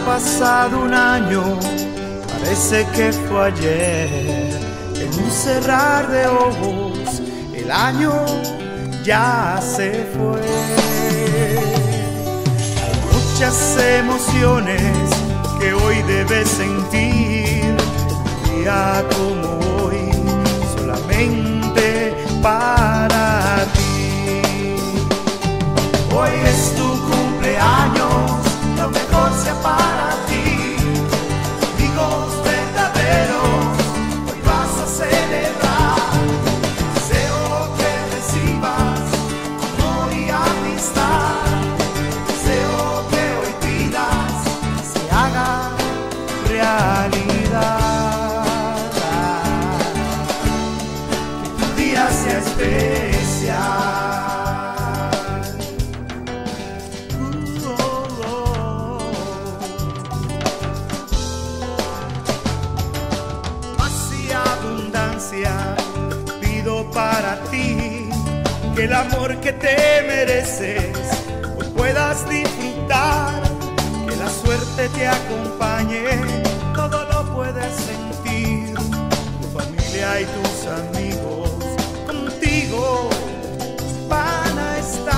pasado un año, parece que fue ayer. En un cerrar de ojos, el año ya se fue. Hay muchas emociones que hoy debes sentir. Un día como hoy, solamente para ti. Hoy es tu cumpleaños, lo mejor sea para ti. Amigos verdaderos, hoy vas a celebrar. Deseo que recibas amor y amistad. Deseo que hoy pidas se haga realidad. Que tu día sea especial. Pido para ti que el amor que te mereces hoy puedas disfrutar, que la suerte te acompañe, todo lo puedes sentir. Tu familia y tus amigos contigo van a estar.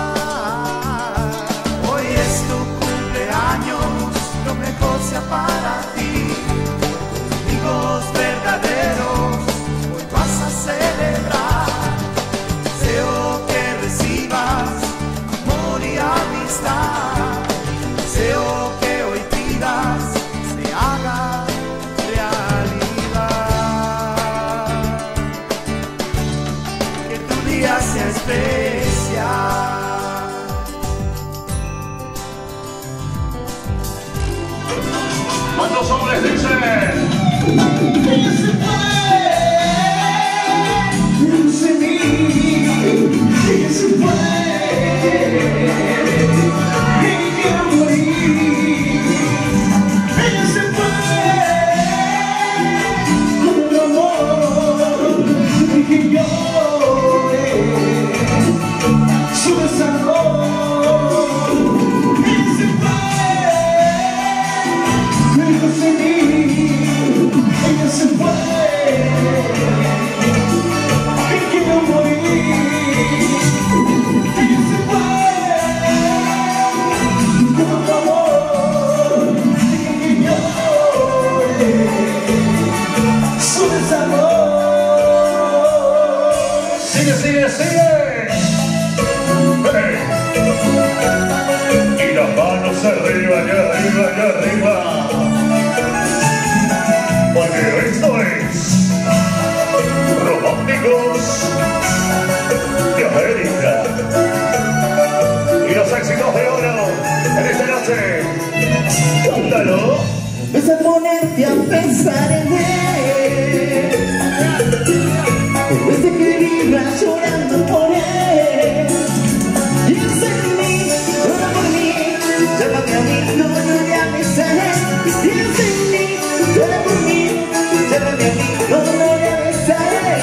Hoy es tu cumpleaños, lo mejor sea para ti. Amigos verdaderos, vas a celebrar. Deseo que recibas amor y amistad. Deseo que hoy pidas se haga realidad. Que tu día sea especial. ¿Cuántos hombres dicen? Sigue, sigue. Hey. Y las manos arriba, allá arriba, allá arriba. Porque esto es Románticos de América. Y los éxitos de oro en esta noche. Cántalo. Es a ponerte a pensar en él. Desde que vibras llorando por él. Piensa en mí, llora por mí. Llámame a mí, no me llames a él. Piensa en mí, llora por mí. Llámame a mí, no me llames a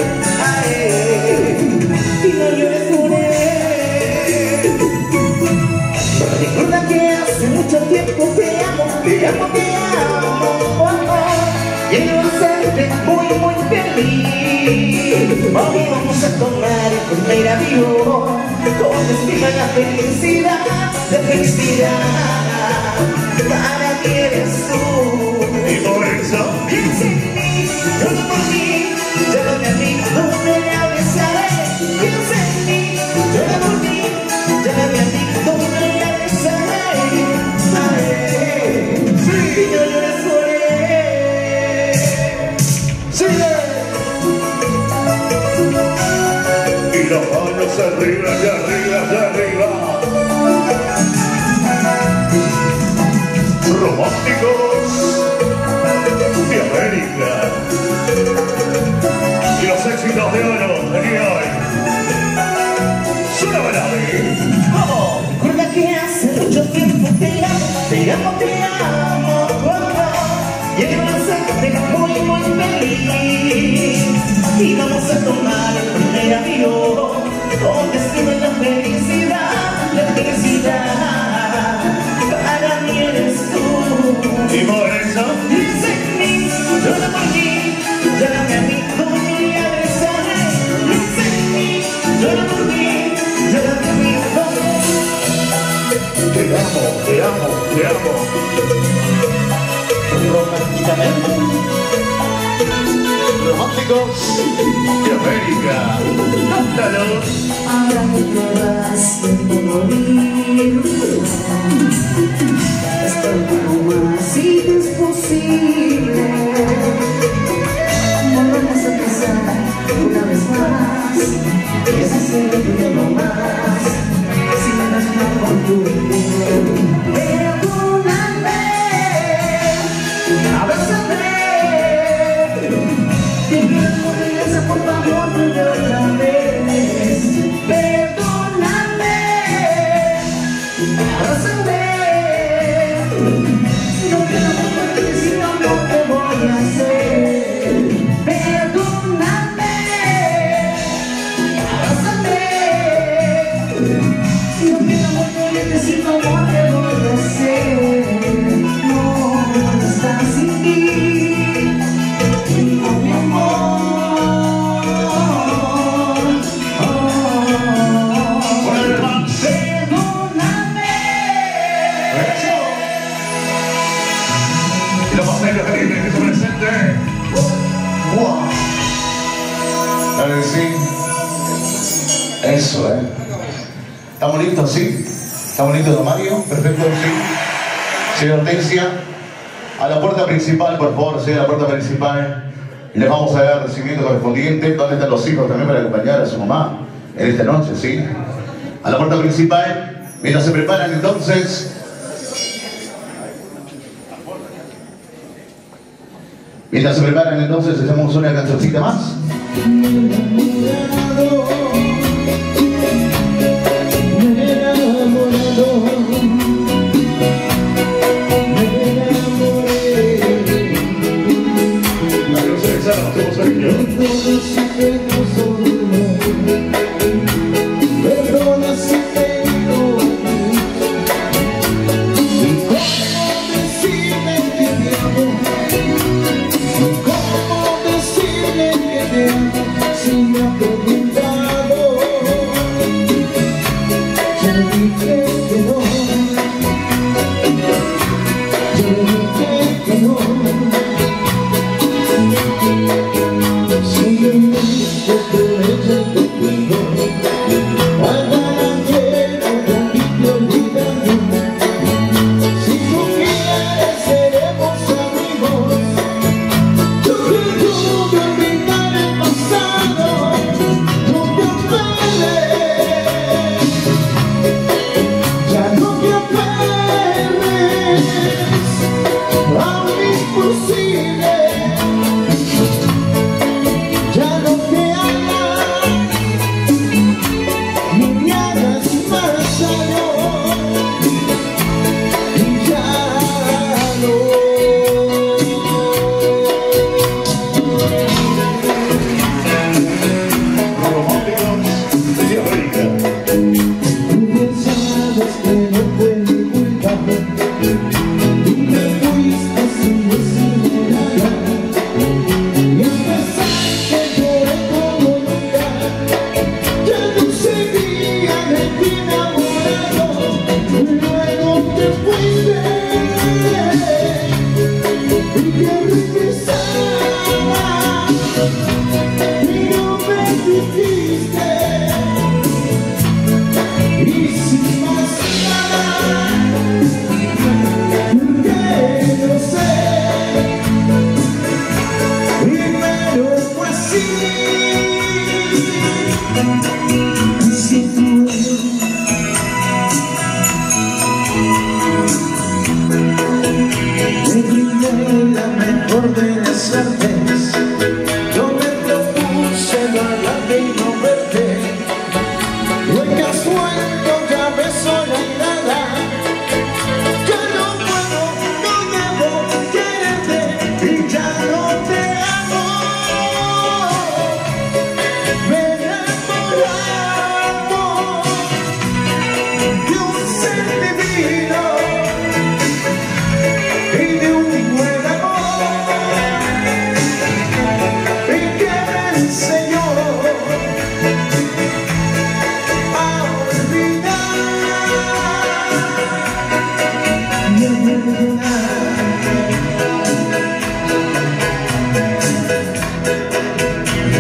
él. Y no llores por él. Recuerda que hace mucho tiempo te amo, te amo, te amo. Oh, oh. Quiero hacerte muy, muy feliz. Hoy vamos a tomar el primer avión con destino a la felicidad, de felicidad. Para mí eres tú. Y por eso Piensa en mí, llora por mí. Llámame a mí, no me llames a él. Piensa en mí, llora por mí. Llámame a mí, no me llames a él. Sí. Y no llores por él. Sigue. y las manos arriba, allá arriba, allá arriba. Románticos de América. Y los éxitos de oro de hoy. ¡Suena balade! ¡Vamos! Recuerda que hace mucho tiempo te amo, te amo, te amo. Quiero hacerte muy, muy feliz. Y vamos a tomar el primer avión con destino en la felicidad, la felicidad. Para mí eres tú. románticos de América. ¡Cántalo! Ahora que te vas, siento morir. Estoy como más, si te es posible. Volvamos a empezar una vez más. Y así se repite no más. Si me das una oportunidad, perdóname, abrázame. Te pido regresa, por favor, vuelve otra vez. Perdóname, abrázame. No quiero volverte, si no, no te voy a hacer. Perdóname, abrázame. Si no quiero volverte, si no, no te voy a hacer. No, no estás sin ti. Y los pasajeros que se presenten. ¡Wow! Claro que sí. Eso, ¿Estamos listos? ¿Sí? ¿Estamos listos, don Mario? Perfecto, sí. Señora Hortensia, a la puerta principal, por favor, sí, a la puerta principal. Les vamos a dar el recibimiento correspondiente. ¿Dónde están los hijos también para acompañar a su mamá en esta noche, sí? A la puerta principal, mientras se preparan entonces. Mientras se preparan entonces, hacemos una cancioncita más. Perdona si te digo, y cómo decirle que te amo, y cómo decirle que te amo, si me ha preguntado, yo le dije que no, yo le dije que no.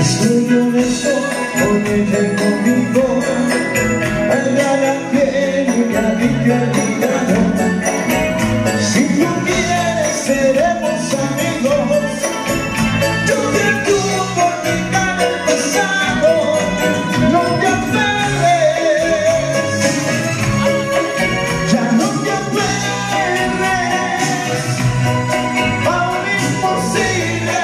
Soy honesto, porque conmigo hay nada que me ha dicho el dictado. Si tú quieres seremos amigos. Yo te juro por quitar el pasado. No te aferres, ya no te aferres a un imposible.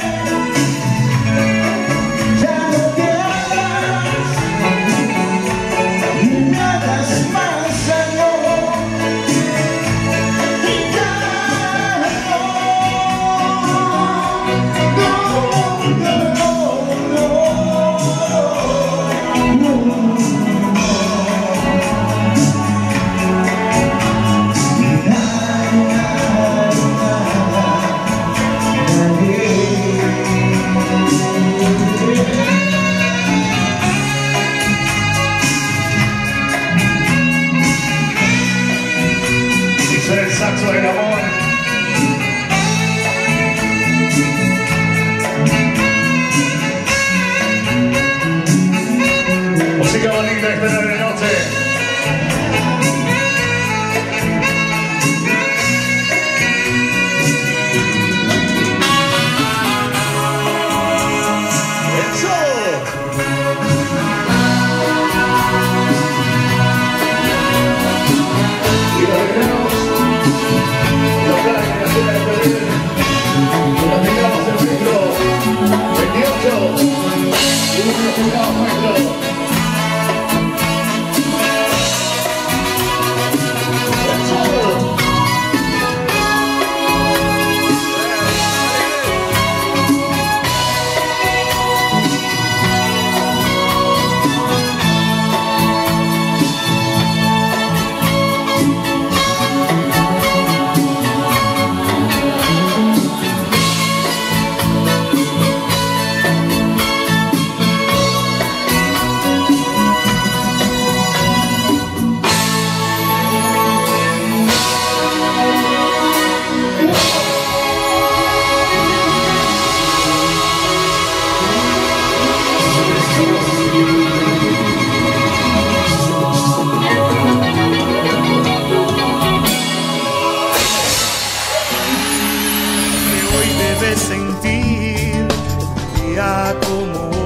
El saxo del amor. Música bonita esta de la noche. ¡Eso! Y los recreos. Los planes de la cena de Perder. Y nos tengamos el nuestro 28. Y nos tengamos nuestro. Sentir un día como